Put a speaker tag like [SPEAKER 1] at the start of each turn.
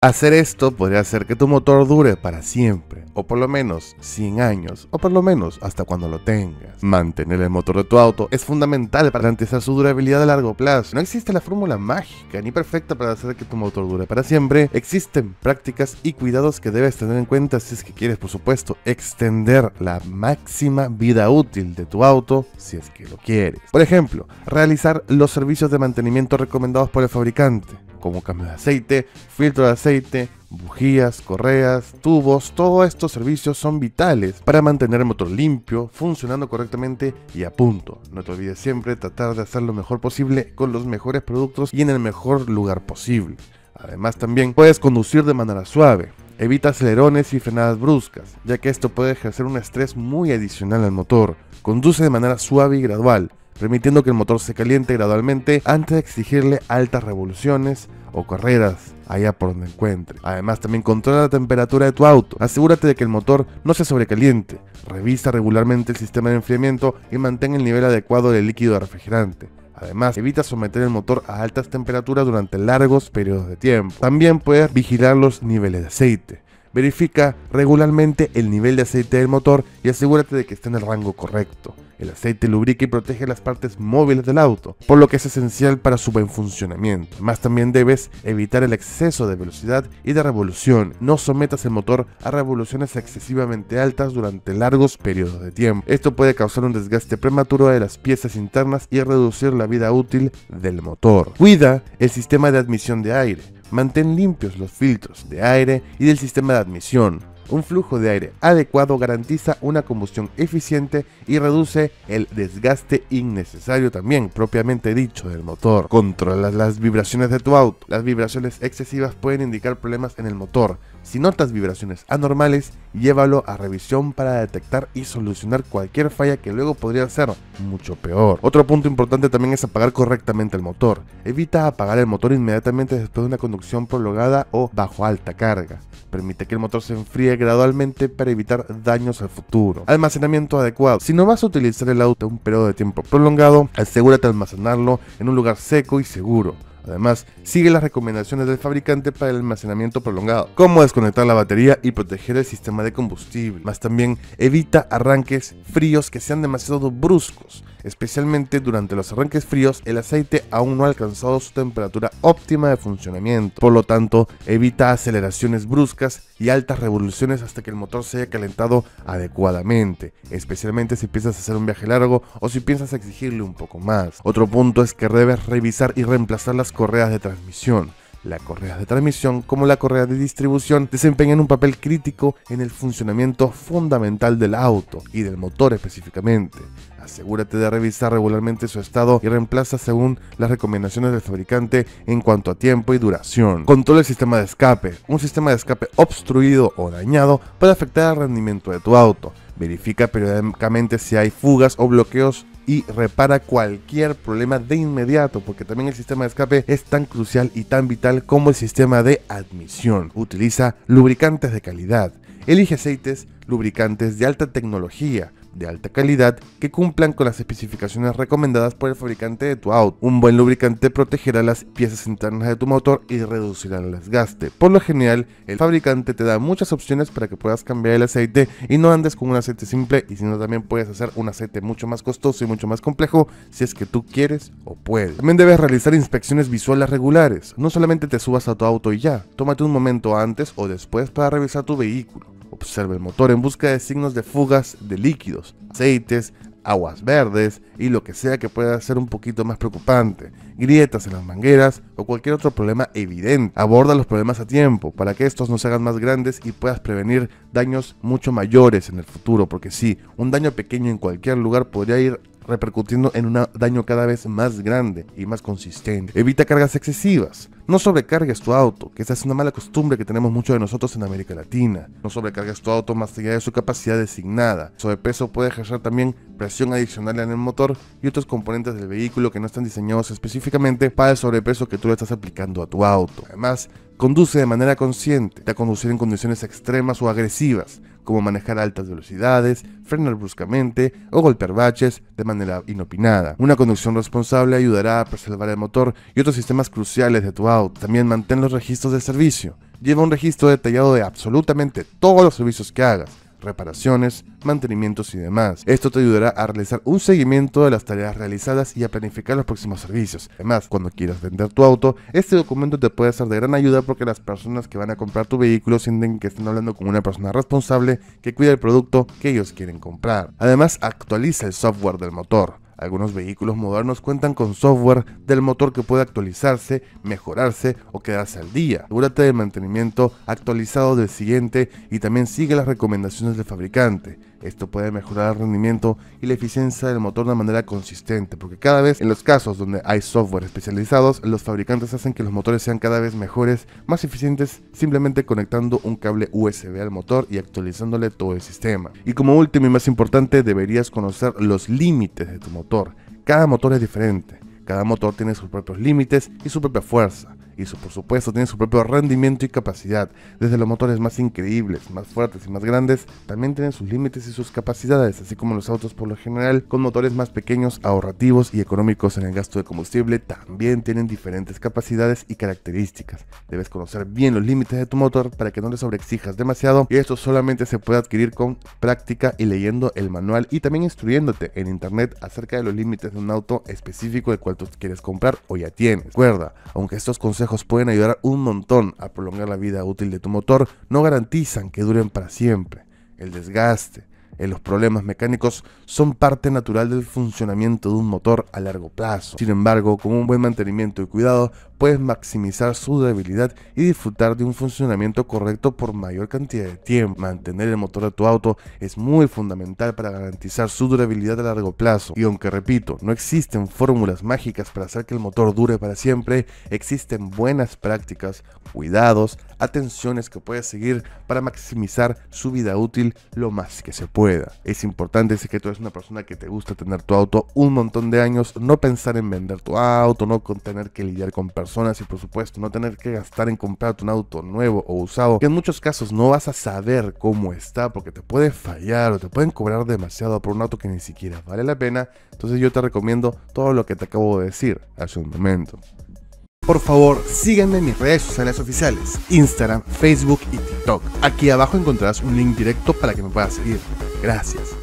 [SPEAKER 1] Hacer esto podría hacer que tu motor dure para siempre, o por lo menos 100 años, o por lo menos hasta cuando lo tengas. Mantener el motor de tu auto es fundamental para garantizar su durabilidad a largo plazo. No existe la fórmula mágica ni perfecta para hacer que tu motor dure para siempre. Existen prácticas y cuidados que debes tener en cuenta si es que quieres, por supuesto, extender la máxima vida útil de tu auto, si es que lo quieres. Por ejemplo, realizar los servicios de mantenimiento recomendados por el fabricante, como cambio de aceite, filtro de aceite, bujías, correas, tubos. Todos estos servicios son vitales para mantener el motor limpio, funcionando correctamente y a punto. No te olvides siempre tratar de hacer lo mejor posible con los mejores productos y en el mejor lugar posible. Además, también puedes conducir de manera suave. Evita acelerones y frenadas bruscas, ya que esto puede ejercer un estrés muy adicional al motor. Conduce de manera suave y gradual, permitiendo que el motor se caliente gradualmente antes de exigirle altas revoluciones o carreras allá por donde encuentre. Además, también controla la temperatura de tu auto. Asegúrate de que el motor no se sobrecaliente. Revisa regularmente el sistema de enfriamiento y mantén el nivel adecuado del líquido refrigerante. Además, evita someter el motor a altas temperaturas durante largos periodos de tiempo. También puedes vigilar los niveles de aceite. Verifica regularmente el nivel de aceite del motor y asegúrate de que esté en el rango correcto. El aceite lubrica y protege las partes móviles del auto, por lo que es esencial para su buen funcionamiento. Además, también debes evitar el exceso de velocidad y de revolución. No sometas el motor a revoluciones excesivamente altas durante largos periodos de tiempo. Esto puede causar un desgaste prematuro de las piezas internas y reducir la vida útil del motor. Cuida el sistema de admisión de aire. Mantén limpios los filtros de aire y del sistema de admisión. Un flujo de aire adecuado garantiza una combustión eficiente y reduce el desgaste innecesario también, propiamente dicho, del motor. Controla las vibraciones de tu auto. Las vibraciones excesivas pueden indicar problemas en el motor. Si notas vibraciones anormales, llévalo a revisión para detectar y solucionar cualquier falla que luego podría ser mucho peor. Otro punto importante también es apagar correctamente el motor. Evita apagar el motor inmediatamente después de una conducción prolongada o bajo alta carga. Permite que el motor se enfríe gradualmente para evitar daños al futuro. Almacenamiento adecuado. Si no vas a utilizar el auto un periodo de tiempo prolongado, asegúrate de almacenarlo en un lugar seco y seguro. Además, sigue las recomendaciones del fabricante para el almacenamiento prolongado, como desconectar la batería y proteger el sistema de combustible. Más también, evita arranques fríos que sean demasiado bruscos. Especialmente durante los arranques fríos, el aceite aún no ha alcanzado su temperatura óptima de funcionamiento. Por lo tanto, evita aceleraciones bruscas y altas revoluciones hasta que el motor se haya calentado adecuadamente, especialmente si piensas hacer un viaje largo o si piensas exigirle un poco más. Otro punto es que debes revisar y reemplazar las correas de transmisión. Las correas de transmisión, como la correa de distribución, desempeñan un papel crítico en el funcionamiento fundamental del auto y del motor específicamente. Asegúrate de revisar regularmente su estado y reemplaza según las recomendaciones del fabricante en cuanto a tiempo y duración. Controla el sistema de escape. Un sistema de escape obstruido o dañado puede afectar el rendimiento de tu auto. Verifica periódicamente si hay fugas o bloqueos y repara cualquier problema de inmediato, porque también el sistema de escape es tan crucial y tan vital como el sistema de admisión. Utiliza lubricantes de calidad. Elige aceites lubricantes de alta tecnología, de alta calidad, que cumplan con las especificaciones recomendadas por el fabricante de tu auto. Un buen lubricante protegerá las piezas internas de tu motor y reducirá el desgaste. Por lo general, el fabricante te da muchas opciones para que puedas cambiar el aceite y no andes con un aceite simple, y sino también puedes hacer un aceite mucho más costoso y mucho más complejo si es que tú quieres o puedes. También debes realizar inspecciones visuales regulares. No solamente te subas a tu auto y ya, tómate un momento antes o después para revisar tu vehículo. Observa el motor en busca de signos de fugas de líquidos, aceites, aguas verdes y lo que sea que pueda ser un poquito más preocupante, grietas en las mangueras o cualquier otro problema evidente. Aborda los problemas a tiempo para que estos no se hagan más grandes y puedas prevenir daños mucho mayores en el futuro, porque sí, un daño pequeño en cualquier lugar podría ir repercutiendo en un daño cada vez más grande y más consistente. Evita cargas excesivas. No sobrecargues tu auto, que esa es una mala costumbre que tenemos muchos de nosotros en América Latina. No sobrecargues tu auto más allá de su capacidad designada. El sobrepeso puede ejercer también presión adicional en el motor y otros componentes del vehículo que no están diseñados específicamente para el sobrepeso que tú le estás aplicando a tu auto. Además, Conduce de manera consciente, da conducir en condiciones extremas o agresivas, como manejar a altas velocidades, frenar bruscamente o golpear baches de manera inopinada. Una conducción responsable ayudará a preservar el motor y otros sistemas cruciales de tu auto. También mantén los registros de servicio. Lleva un registro detallado de absolutamente todos los servicios que hagas, reparaciones, mantenimientos y demás. Esto te ayudará a realizar un seguimiento de las tareas realizadas y a planificar los próximos servicios. Además, cuando quieras vender tu auto, este documento te puede ser de gran ayuda porque las personas que van a comprar tu vehículo sienten que están hablando con una persona responsable que cuida el producto que ellos quieren comprar. Además, actualiza el software del motor. Algunos vehículos modernos cuentan con software del motor que puede actualizarse, mejorarse o quedarse al día. Asegúrate del mantenimiento actualizado del siguiente y también sigue las recomendaciones del fabricante. Esto puede mejorar el rendimiento y la eficiencia del motor de manera consistente, porque cada vez en los casos donde hay software especializados, los fabricantes hacen que los motores sean cada vez mejores, más eficientes, simplemente conectando un cable USB al motor y actualizándole todo el sistema. Y como último y más importante, deberías conocer los límites de tu motor. Cada motor es diferente, cada motor tiene sus propios límites y su propia fuerza. Y por supuesto tiene su propio rendimiento y capacidad. Desde los motores más increíbles, más fuertes y más grandes, también tienen sus límites y sus capacidades, así como los autos por lo general con motores más pequeños, ahorrativos y económicos en el gasto de combustible, también tienen diferentes capacidades y características. Debes conocer bien los límites de tu motor para que no le sobreexijas demasiado, y esto solamente se puede adquirir con práctica y leyendo el manual y también instruyéndote en internet acerca de los límites de un auto específico del cual tú quieres comprar o ya tienes. Recuerda, aunque estos consejos pueden ayudar un montón a prolongar la vida útil de tu motor, no garantizan que duren para siempre. El desgaste, los problemas mecánicos son parte natural del funcionamiento de un motor a largo plazo. Sin embargo, con un buen mantenimiento y cuidado, puedes maximizar su durabilidad y disfrutar de un funcionamiento correcto por mayor cantidad de tiempo. Mantener el motor de tu auto es muy fundamental para garantizar su durabilidad a largo plazo. Y aunque repito, no existen fórmulas mágicas para hacer que el motor dure para siempre, existen buenas prácticas, cuidados, atenciones que puedes seguir para maximizar su vida útil lo más que se pueda. Es importante, si que tú eres una persona que te gusta tener tu auto un montón de años, no pensar en vender tu auto, no tener que lidiar con personas y por supuesto no tener que gastar en comprarte un auto nuevo o usado, que en muchos casos no vas a saber cómo está porque te puede fallar o te pueden cobrar demasiado por un auto que ni siquiera vale la pena. Entonces yo te recomiendo todo lo que te acabo de decir hace un momento. Por favor, sígueme en mis redes sociales oficiales, Instagram, Facebook y TikTok. Aquí abajo encontrarás un link directo para que me puedas seguir. Gracias.